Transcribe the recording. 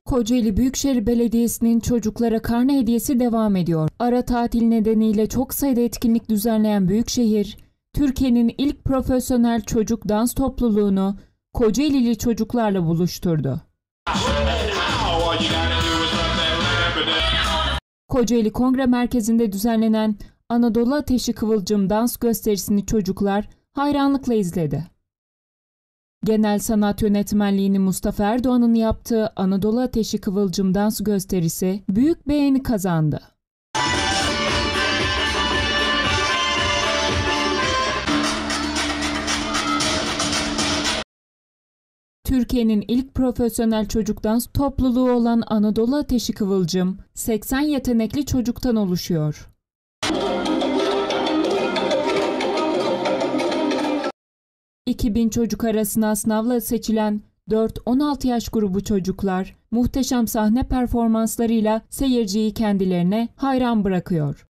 Kocaeli Büyükşehir Belediyesi'nin çocuklara karne hediyesi devam ediyor. Ara tatil nedeniyle çok sayıda etkinlik düzenleyen Büyükşehir, Türkiye'nin ilk profesyonel çocuk dans topluluğunu Kocaelili çocuklarla buluşturdu. Kocaeli Kongre Merkezi'nde düzenlenen Anadolu Ateşi Kıvılcım dans gösterisini çocuklar hayranlıkla izledi. Genel Sanat Yönetmenliğini Mustafa Erdoğan'ın yaptığı Anadolu Ateşi Kıvılcım dans gösterisi büyük beğeni kazandı. Türkiye'nin ilk profesyonel çocuk dans topluluğu olan Anadolu Ateşi Kıvılcım, 80 yetenekli çocuktan oluşuyor. ...2000 çocuk arasına sınavla seçilen 4-16 yaş grubu çocuklar, muhteşem sahne performanslarıyla seyirciyi kendilerine hayran bırakıyor.